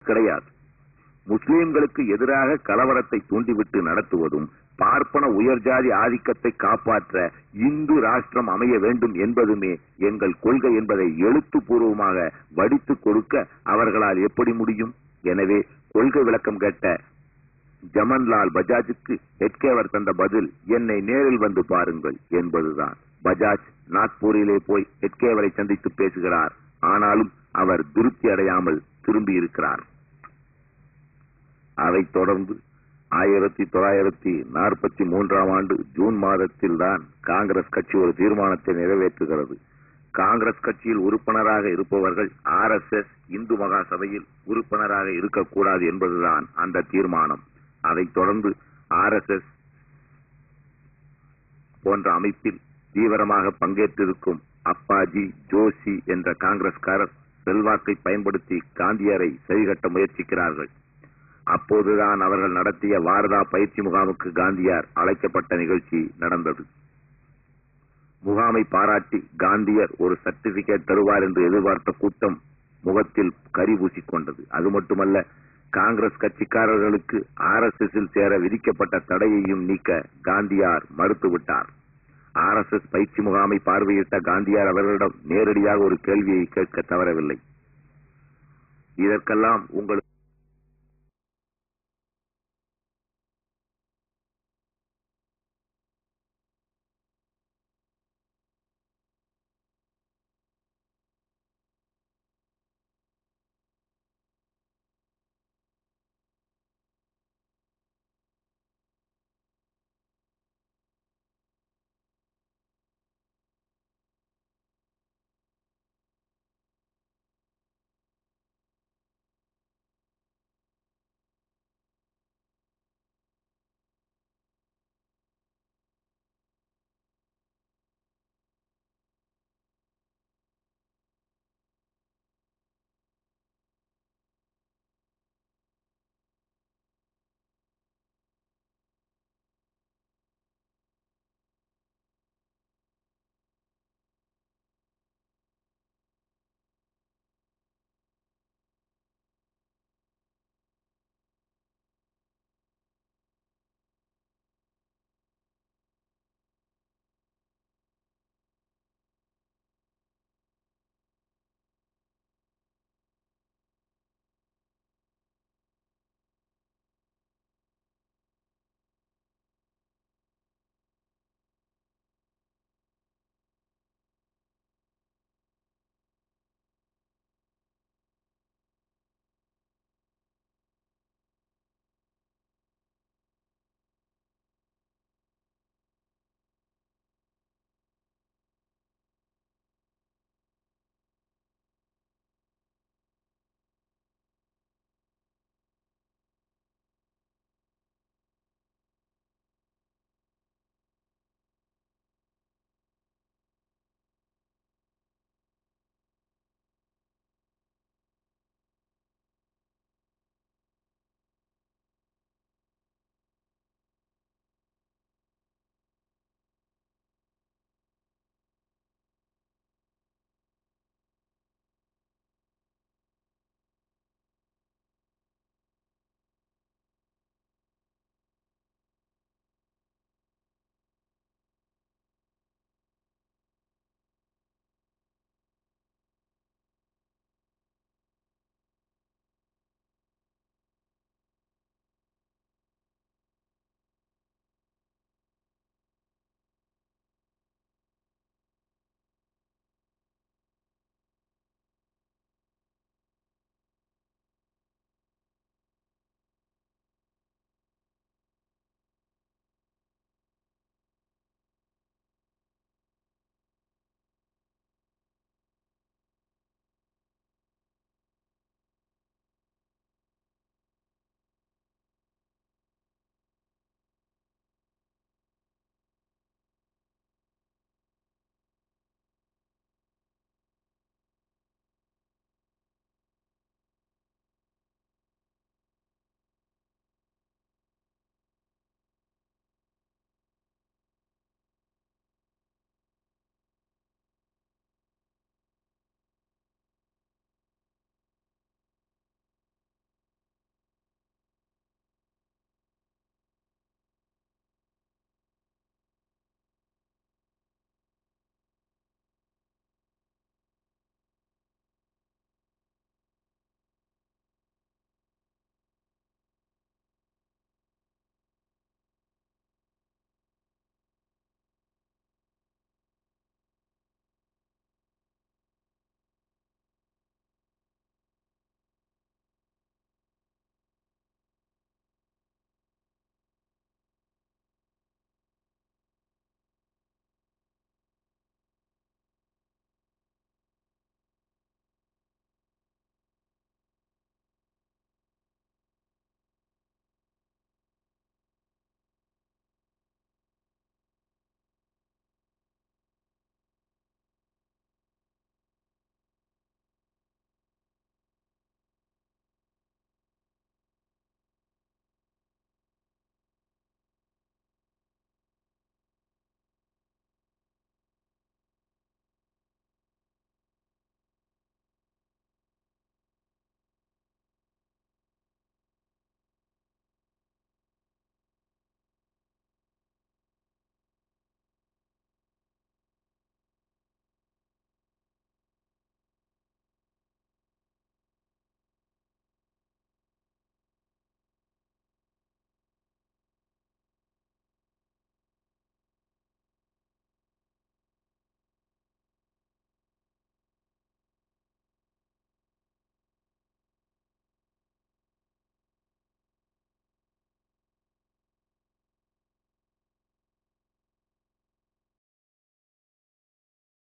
கிடையாது. முஸ்லிம்களுக்கு எதிராக கலவரத்தை தூண்டிவிட்டு நடத்துவதும், பார்ப்பன உயர்ஜாதி ஆதிக்கத்தை காப்பாற்ற இந்து ராஷ்டிரம் அமைய வேண்டும் என்பதுமே எங்கள் கொள்கை என்பதை எழுத்துப்பூர்வமாக வடித்து கொடுக்க அவர்களால் எப்படி முடியும்? எனவே கொள்கை விளக்கம் கேட்ட ஜமன்லால் பஜாஜுக்கு ஹெட்கேவர் தந்த பதில், என்னை நேரில் வந்து பாருங்கள் என்பதுதான். பஜாஜ் நாக்பூரிலே போய் ஹெட்கேவரை சந்தித்து பேசுகிறார். ஆனாலும் அவர் திருப்தி அடையாமல் திரும்பி இருக்கிறார். அதைத் தொடர்ந்து 1943 ஆண்டு ஜூன் மாதத்தில் தான் காங்கிரஸ் கட்சி ஒரு தீர்மானத்தை நிறைவேற்றுகிறது. காங்கிரஸ் கட்சியில் உறுப்பினராக இருப்பவர்கள் RSS இந்து மகா சபையில் உறுப்பினராக இருக்கக்கூடாது என்பதுதான் அந்த தீர்மானம். அதைத் தொடர்ந்து RSS போன்ற அமைப்பில் தீவிரமாக பங்கேற்றிருக்கும் அப்பாஜி ஜோஷி என்ற காங்கிரஸ்காரர் செல்வாக்கை பயன்படுத்தி காந்தியரை சரிகட்ட முயற்சிக்கிறார்கள். அப்போதுதான் அவர்கள் நடத்திய வாரதா பயிற்சி முகாமுக்கு காந்தியார் அழைக்கப்பட்ட நிகழ்ச்சி நடந்தது. முகாமை பாராட்டி காந்தியர் ஒரு சர்டிபிகேட் தருவார் என்று எதிர்பார்த்த கூட்டம் முகத்தில் கரி பூசிக்கொண்டது. அது மட்டுமல்ல, காங்கிரஸ் கட்சிக்காரர்களுக்கு RSSல் சேர விதிக்கப்பட்ட தடையையும் நீக்க காந்தியார் மறுத்துவிட்டார். RSS பயிற்சி முகாமை பார்வையிட்ட காந்தியார் அவர்களிடம் நேரடியாக ஒரு கேள்வியை கேட்க தவறவில்லை. இதற்கெல்லாம் உங்களுக்கு